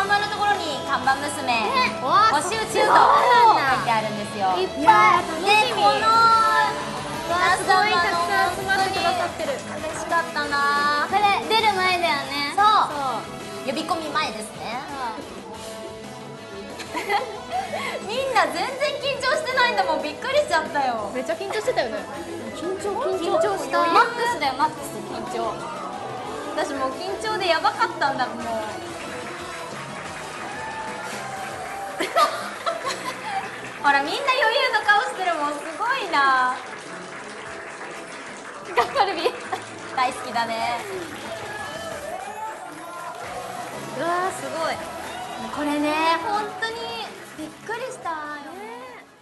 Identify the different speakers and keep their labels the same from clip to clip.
Speaker 1: 看板のところに看板娘星宇宙と書いてあるんですよ。
Speaker 2: いっぱい。
Speaker 1: でこの皆
Speaker 2: すごいたく
Speaker 1: 様
Speaker 2: さん集まってくださってる。
Speaker 1: 嬉しかったな。
Speaker 3: これ出る前だよね。
Speaker 1: そう呼び込み前ですね。みんな全然緊張してないんだもん。びっくりしちゃったよ。
Speaker 2: めっちゃ緊張してたよね。緊張した。
Speaker 3: マックスだよマックス緊張。
Speaker 1: 私もう緊張でやばかったんだもん。ほらみんな余裕の顔してるもん。すごいな。
Speaker 3: ガッカルビ
Speaker 1: 大好きだね。
Speaker 2: うわーすごい。
Speaker 1: これね本当にびっくりしたよね。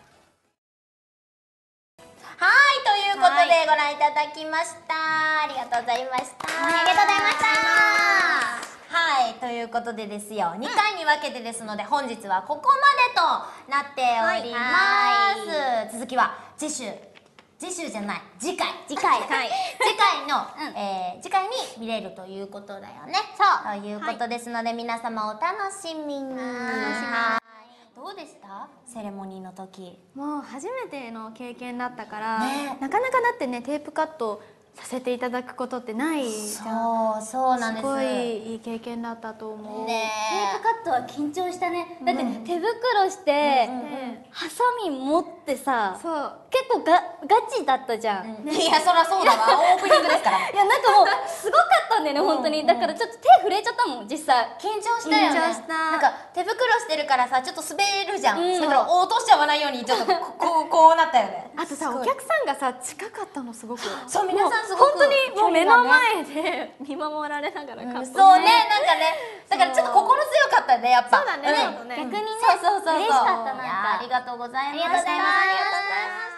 Speaker 1: はいということでご覧いただきました。ありがとうございました。
Speaker 3: ありがとうございました。
Speaker 1: はいということでですよ、2回に分けてですので本日はここまでとなっております。続きは次週じゃない次回次回の、次回に見れるということだよね。そうということですので、皆様お楽しみに。どうでしたセレモニーの時？
Speaker 2: もう初めての経験だったから、なかなかだってねテープカットさせていただくことってないじゃん。
Speaker 1: そうなんです。
Speaker 2: すごいいい経験だったと思う。
Speaker 3: テープカットは緊張したね。だって手袋してハサミ持ってさ、結構ガチだったじゃん。
Speaker 1: いやそりゃそうだわ。オープニングですから。
Speaker 3: いやなんかもうすごかったんだよね本当に。だからちょっと手震えちゃったもん実際。
Speaker 1: 緊張したよね。
Speaker 2: 緊張した。
Speaker 1: なんか手袋してるからさちょっと滑るじゃん。だから落としちゃわないようにちょっとこうなったよね。
Speaker 2: あとさお客さんがさ近かったのすごく。
Speaker 1: そう皆さんすごく
Speaker 2: 本当にもう目の前で見守られながらカットして。
Speaker 1: そうねなんかねだからちょっと心強かったねやっぱ。
Speaker 2: そうだね。
Speaker 3: 逆にね
Speaker 1: そう
Speaker 3: 嬉しかったなんか。
Speaker 1: ありがとうございました。
Speaker 3: ありがとうございました。
Speaker 1: ありがとうございました。